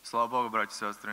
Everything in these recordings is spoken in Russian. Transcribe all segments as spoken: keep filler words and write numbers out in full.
Слава Богу, братья и сестры.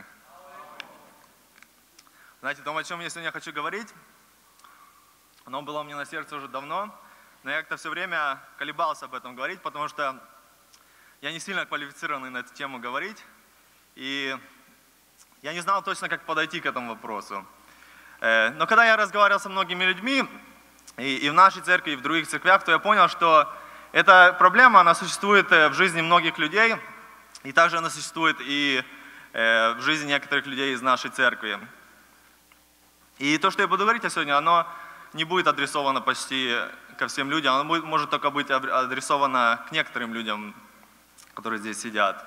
Знаете, то, о чем я сегодня хочу говорить, оно было у меня на сердце уже давно, но я как-то все время колебался об этом говорить, потому что я не сильно квалифицированный на эту тему говорить, и я не знал точно, как подойти к этому вопросу. Но когда я разговаривал со многими людьми, и в нашей церкви, и в других церквях, то я понял, что эта проблема, она существует в жизни многих людей, и также она существует и в жизни некоторых людей из нашей церкви. И то, что я буду говорить сегодня, оно не будет адресовано почти ко всем людям, оно будет, может только быть адресовано к некоторым людям, которые здесь сидят.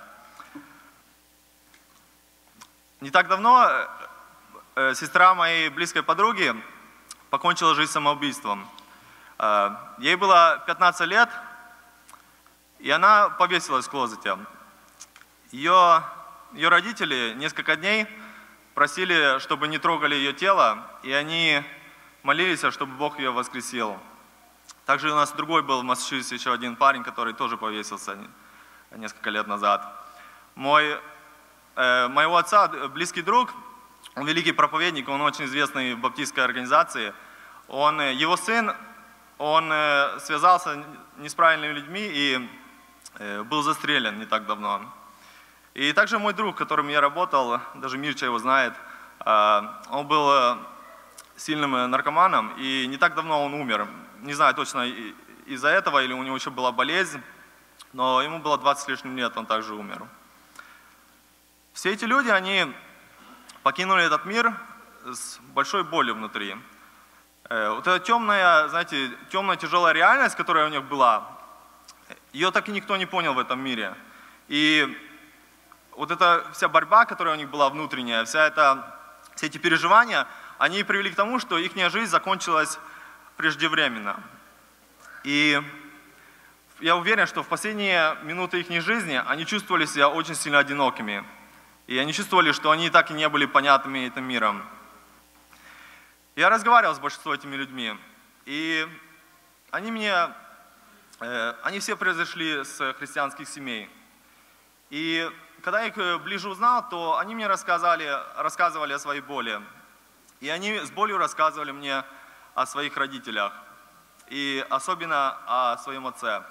Не так давно сестра моей близкой подруги покончила жизнь самоубийством. Ей было пятнадцать лет, и она повесилась в клозете. Ее, ее родители несколько дней просили, чтобы не трогали ее тело, и они молились, чтобы Бог ее воскресил. Также у нас другой был в Массачусетсе еще один парень, который тоже повесился несколько лет назад. Мой, э, моего отца, близкий друг, он великий проповедник, он очень известный в баптистской организации. Он, его сын, он э, связался не с правильными людьми и э, был застрелен не так давно. И также мой друг, с которым я работал, даже Мирча его знает, он был сильным наркоманом, и не так давно он умер. Не знаю точно из-за этого, или у него еще была болезнь, но ему было двадцать с лишним лет, он также умер. Все эти люди, они покинули этот мир с большой болью внутри. Вот эта темная, знаете, темная тяжелая реальность, которая у них была, ее так и никто не понял в этом мире. И вот эта вся борьба, которая у них была внутренняя, вся эта, все эти переживания, они привели к тому, что их жизнь закончилась преждевременно. И я уверен, что в последние минуты их жизни они чувствовали себя очень сильно одинокими. И они чувствовали, что они так и не были понятными этим миром. Я разговаривал с большинством этими людьми, и они мне, они все произошли с христианских семей. И когда я их ближе узнал, то они мне рассказали, рассказывали о своей боли. И они с болью рассказывали мне о своих родителях. И особенно о своем отце.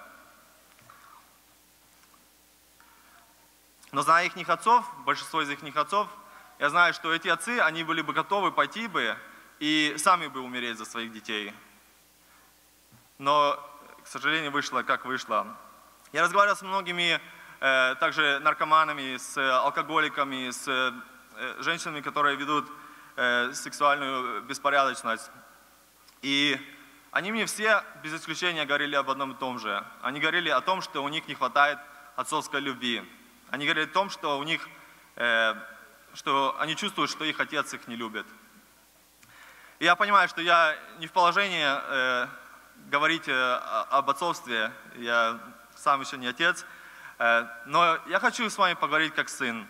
Но зная их отцов, большинство из их отцов, я знаю, что эти отцы, они были бы готовы пойти бы и сами бы умереть за своих детей. Но, к сожалению, вышло, как вышло. Я разговаривал с многими также наркоманами, с алкоголиками, с женщинами, которые ведут сексуальную беспорядочность. И они мне все без исключения говорили об одном и том же. Они говорили о том, что у них не хватает отцовской любви. Они говорили о том, что у них, что они чувствуют, что их отец их не любит. И я понимаю, что я не в положении говорить об отцовстве, я сам еще не отец. Но я хочу с вами поговорить как сын.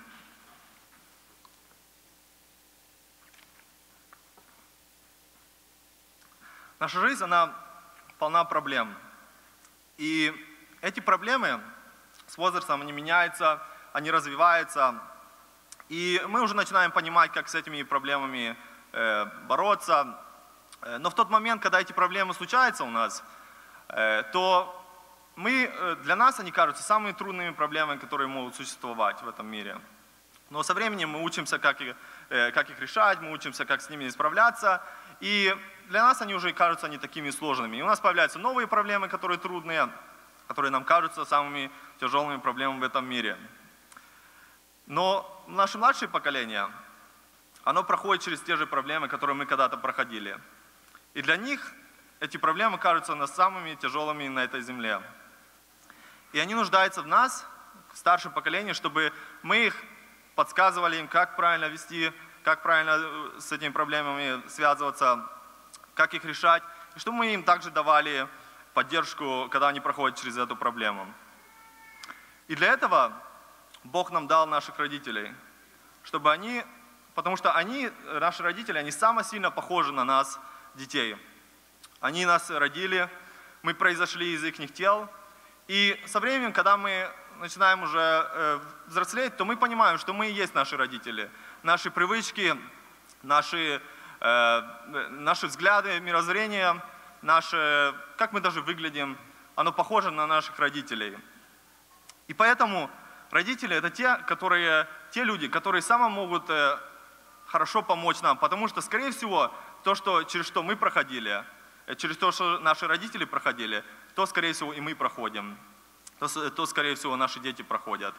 Наша жизнь, она полна проблем. И эти проблемы с возрастом, они меняются, они развиваются. И мы уже начинаем понимать, как с этими проблемами бороться. Но в тот момент, когда эти проблемы случаются у нас, то мы, для нас они кажутся самыми трудными проблемами, которые могут существовать в этом мире. Но со временем мы учимся, как их, как их решать, мы учимся, как с ними справляться. И для нас они уже кажутся не такими сложными. И у нас появляются новые проблемы, которые трудные, которые нам кажутся самыми тяжелыми проблемами в этом мире. Но наше младшее поколение, оно проходит через те же проблемы, которые мы когда-то проходили. И для них эти проблемы кажутся нас самыми тяжелыми на этой земле. И они нуждаются в нас, в старшем поколении, чтобы мы их подсказывали им, как правильно вести, как правильно с этими проблемами связываться, как их решать, и чтобы мы им также давали поддержку, когда они проходят через эту проблему. И для этого Бог нам дал наших родителей, чтобы они, потому что они, наши родители, они самые сильно похожи на нас, детей. Они нас родили, мы произошли из их тел. И со временем, когда мы начинаем уже взрослеть, то мы понимаем, что мы и есть наши родители. Наши привычки, наши, наши взгляды, мировоззрение, наше, как мы даже выглядим, оно похоже на наших родителей. И поэтому родители – это те, которые, те люди, которые самые могут хорошо помочь нам, потому что, скорее всего, то, что, через что мы проходили, через то, что наши родители проходили, то, скорее всего, и мы проходим, то, то скорее всего, наши дети проходят.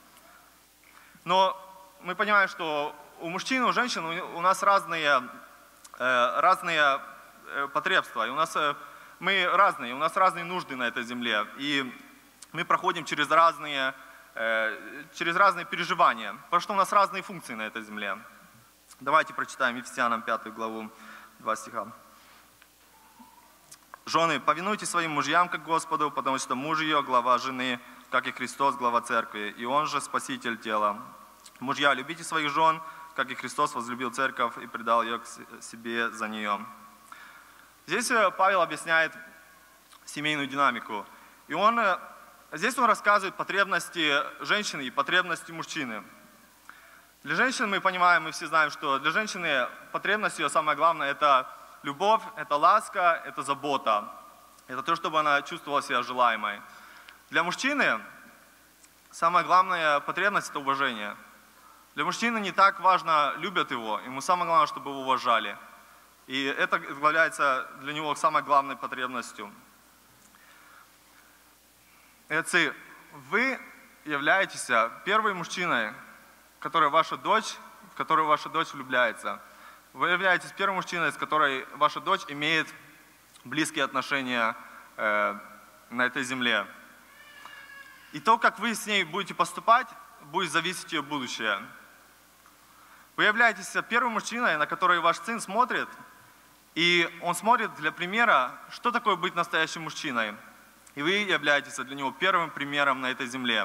Но мы понимаем, что у мужчин и у женщин у нас разные, разные потребства, и у нас, мы разные, у нас разные нужды на этой земле, и мы проходим через разные, через разные переживания, потому что у нас разные функции на этой земле. Давайте прочитаем Ефесянам пятую главу, два стиха. «Жены, повинуйтесь своим мужьям, как Господу, потому что муж ее – глава жены, как и Христос – глава церкви, и он же спаситель тела. Мужья, любите своих жен, как и Христос возлюбил церковь и предал ее к себе за нее». Здесь Павел объясняет семейную динамику. И он, здесь он рассказывает потребности женщины и потребности мужчины. Для женщин мы понимаем, мы все знаем, что для женщины потребность ее самое главное – это любовь, это ласка, это забота. Это то, чтобы она чувствовала себя желаемой. Для мужчины самая главная потребность – это уважение. Для мужчины не так важно, любят его, ему самое главное, чтобы его уважали. И это является для него самой главной потребностью. И отцы, вы являетесь первым мужчиной, который ваша дочь, в которую ваша дочь влюбляется. Вы являетесь первым мужчиной, с которой ваша дочь имеет близкие отношения э, на этой земле. И то, как вы с ней будете поступать, будет зависеть ее будущее. Вы являетесь первым мужчиной, на который ваш сын смотрит, и он смотрит для примера, что такое быть настоящим мужчиной. И вы являетесь для него первым примером на этой земле.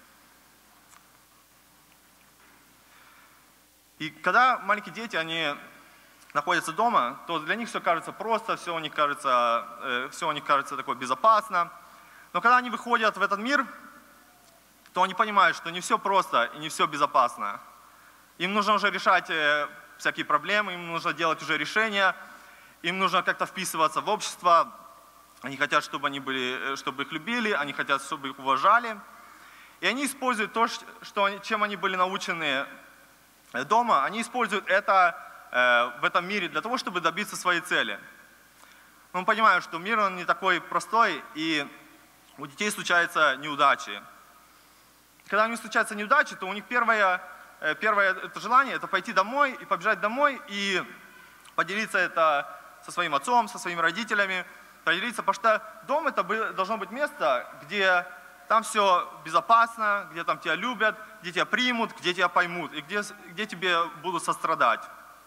И когда маленькие дети, они находятся дома, то для них все кажется просто, все у них кажется, все у них кажется такое безопасно. Но когда они выходят в этот мир, то они понимают, что не все просто и не все безопасно. Им нужно уже решать всякие проблемы, им нужно делать уже решения, им нужно как-то вписываться в общество. Они хотят, чтобы, они были, чтобы их любили, они хотят, чтобы их уважали. И они используют то, что, чем они были научены дома, они используют это э, в этом мире для того, чтобы добиться своей цели. Мы понимаем, что мир он не такой простой, и у детей случаются неудачи. Когда у них случаются неудачи, то у них первое, э, первое это желание – это пойти домой и побежать домой и поделиться это со своим отцом, со своими родителями, поделиться, потому что дом это должно быть место, где там все безопасно, где там тебя любят, где тебя примут, где тебя поймут и где, где тебе будут сострадать.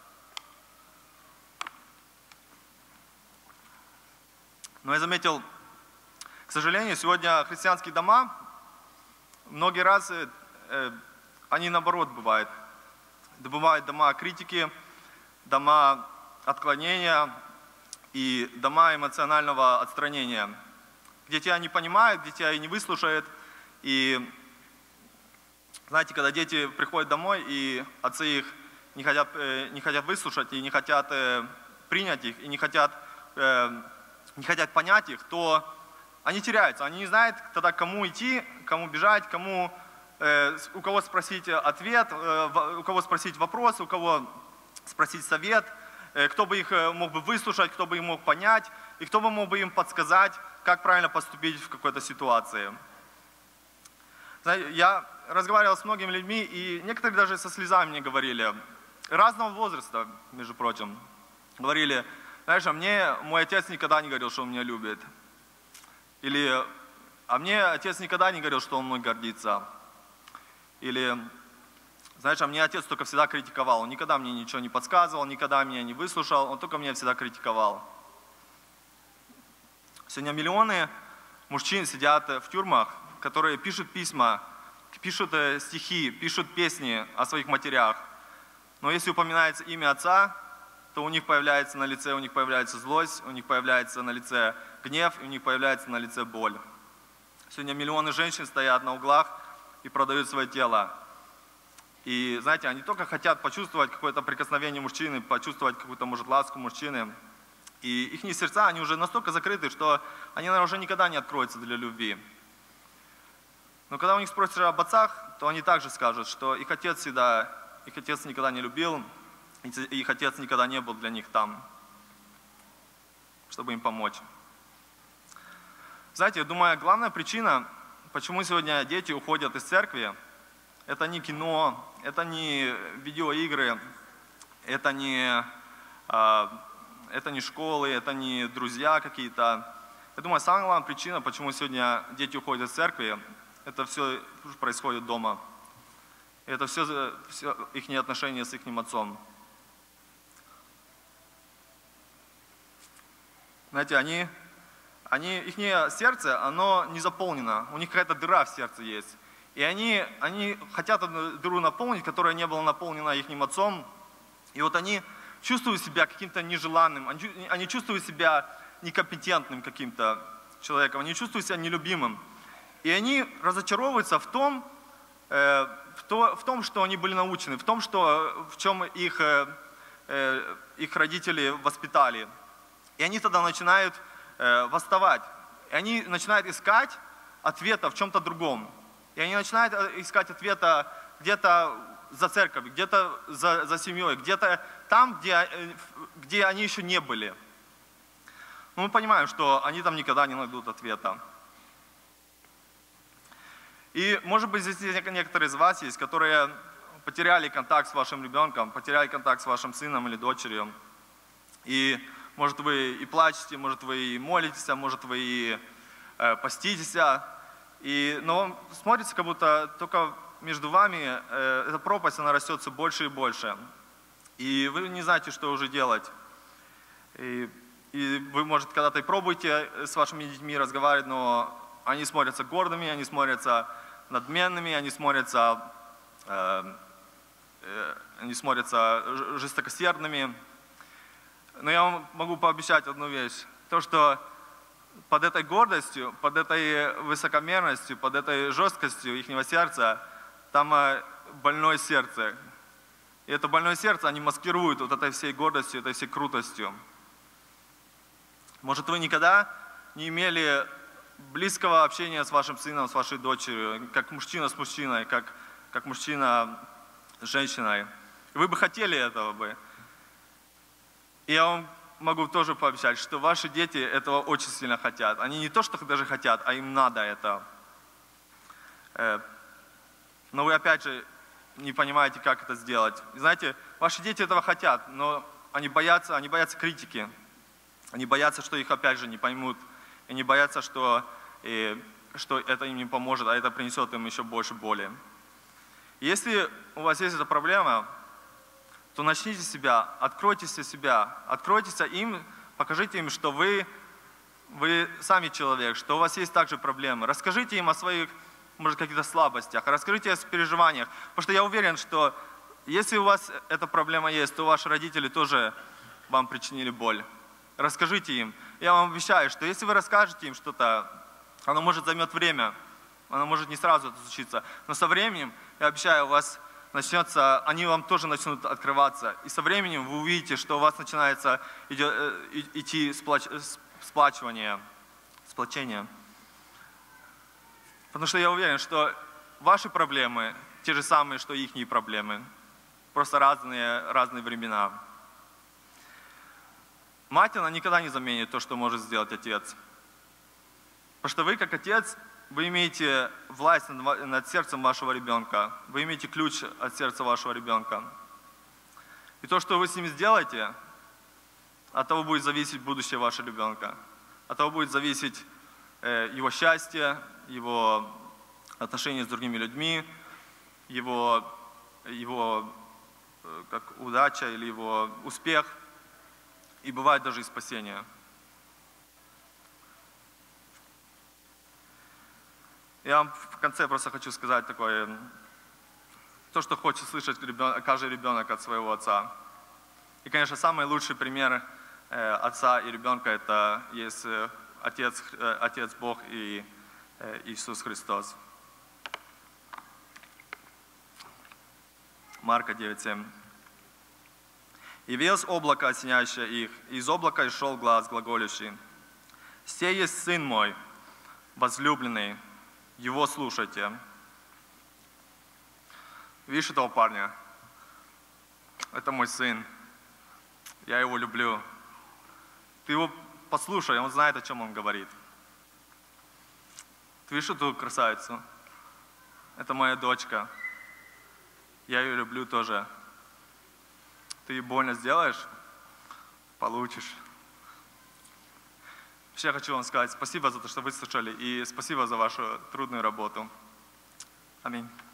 Но я заметил, к сожалению, сегодня христианские дома, многие раз э, они наоборот бывают. Бывают дома критики, дома отклонения и дома эмоционального отстранения, где тебя не понимают, где тебя и не выслушают. И знаете, когда дети приходят домой, и отцы их не хотят, не хотят выслушать, и не хотят принять их, и не хотят, не хотят понять их, то они теряются. Они не знают тогда, кому идти, кому бежать, кому, у кого спросить ответ, у кого спросить вопрос, у кого спросить совет, кто бы их мог бы выслушать, кто бы их мог понять, и кто бы мог бы им подсказать, как правильно поступить в какой-то ситуации. Знаете, я разговаривал с многими людьми, и некоторые даже со слезами мне говорили, разного возраста, между прочим, говорили, знаешь, а мне мой отец никогда не говорил, что он меня любит. Или, а мне отец никогда не говорил, что он мной гордится. Или, знаешь, а мне отец только всегда критиковал, он никогда мне ничего не подсказывал, никогда меня не выслушал, он только меня всегда критиковал. Сегодня миллионы мужчин сидят в тюрьмах, которые пишут письма, пишут стихи, пишут песни о своих матерях. Но если упоминается имя отца, то у них появляется на лице, у них появляется злость, у них появляется на лице гнев, и у них появляется на лице боль. Сегодня миллионы женщин стоят на углах и продают свое тело. И знаете, они только хотят почувствовать какое-то прикосновение мужчины, почувствовать какую-то, может, ласку мужчины. И их сердца, они уже настолько закрыты, что они, наверное, уже никогда не откроются для любви. Но когда у них спросишь об отцах, то они также скажут, что их отец всегда, их отец никогда не любил, и их отец никогда не был для них там, чтобы им помочь. Знаете, я думаю, главная причина, почему сегодня дети уходят из церкви, это не кино, это не видеоигры, это не, это не школы, это не друзья какие-то. Я думаю, самая главная причина, почему сегодня дети уходят из церкви, это все происходит дома. Это все, все их отношения с их отцом. Знаете, они, они, их сердце, оно не заполнено, у них какая-то дыра в сердце есть. И они, они хотят эту дыру наполнить, которая не была наполнена их отцом. И вот они чувствуют себя каким-то нежеланным, они, они чувствуют себя некомпетентным каким-то человеком, они чувствуют себя нелюбимым. И они разочаровываются в том, э, в, то, в том, что они были научены, в том, что, в чем их, э, их родители воспитали. И они тогда начинают э, восставать. И они начинают искать ответа в чем-то другом. И они начинают искать ответа где-то за церковью, где-то за, за семьей, где-то там, где, где они еще не были. Но мы понимаем, что они там никогда не найдут ответа. И, может быть, здесь некоторые из вас есть, которые потеряли контакт с вашим ребенком, потеряли контакт с вашим сыном или дочерью. И, может, вы и плачете, может, вы и молитесь, а может, вы и э, поститесь. И, но смотрится, как будто только между вами э, эта пропасть, она растет все больше и больше. И вы не знаете, что уже делать. И, и вы, может, когда-то и пробуете с вашими детьми разговаривать, но они смотрятся гордыми, они смотрятся надменными, они смотрятся, э, э, они смотрятся жестокосердными. Но я вам могу пообещать одну вещь. То, что под этой гордостью, под этой высокомерностью, под этой жесткостью ихнего сердца, там больное сердце. И это больное сердце они маскируют вот этой всей гордостью, этой всей крутостью. Может, вы никогда не имели близкого общения с вашим сыном, с вашей дочерью, как мужчина с мужчиной, как, как мужчина с женщиной. Вы бы хотели этого бы. И я вам могу тоже пообещать, что ваши дети этого очень сильно хотят. Они не то, что даже хотят, а им надо это. Но вы опять же не понимаете, как это сделать. И знаете, ваши дети этого хотят, но они боятся, они боятся критики. Они боятся, что их опять же не поймут. И не боятся, что, и, что это им не поможет, а это принесет им еще больше боли. Если у вас есть эта проблема, то начните с себя, откройтесь себя, откройтесь им, покажите им, что вы, вы сами человек, что у вас есть также проблемы. Расскажите им о своих, может, каких-то слабостях, расскажите о своих переживаниях. Потому что я уверен, что если у вас эта проблема есть, то ваши родители тоже вам причинили боль. Расскажите им. Я вам обещаю, что если вы расскажете им что-то, оно может займет время, оно может не сразу это случиться, но со временем, я обещаю, у вас начнется, они вам тоже начнут открываться. И со временем вы увидите, что у вас начинается идет, идти сплач, сплачивание, сплочение. Потому что я уверен, что ваши проблемы те же самые, что и их проблемы. Просто разные, разные времена. Мать, она никогда не заменит то, что может сделать отец. Потому что вы, как отец, вы имеете власть над, над сердцем вашего ребенка. Вы имеете ключ от сердца вашего ребенка. И то, что вы с ним сделаете, от того будет зависеть будущее вашего ребенка. От того будет зависеть э, его счастье, его отношения с другими людьми, его, его э, как удача или его успех. И бывает даже и спасение. Я вам в конце просто хочу сказать такое, то, что хочет слышать ребенок, каждый ребенок от своего отца. И, конечно, самый лучший пример э, отца и ребенка – это есть Отец, э, Отец Бог и э, Иисус Христос. Марка девять семь. «Явилось облако, осеняющее их, и из облака и шел глас глаголющий: сей есть Сын мой, возлюбленный, Его слушайте». Видишь этого парня? Это мой сын. Я его люблю. Ты его послушай, он знает, о чем он говорит. Ты видишь эту красавицу? Это моя дочка. Я ее люблю тоже. Ты ей больно сделаешь, получишь. Вообще я хочу вам сказать спасибо за то, что вы слушали, и спасибо за вашу трудную работу. Аминь.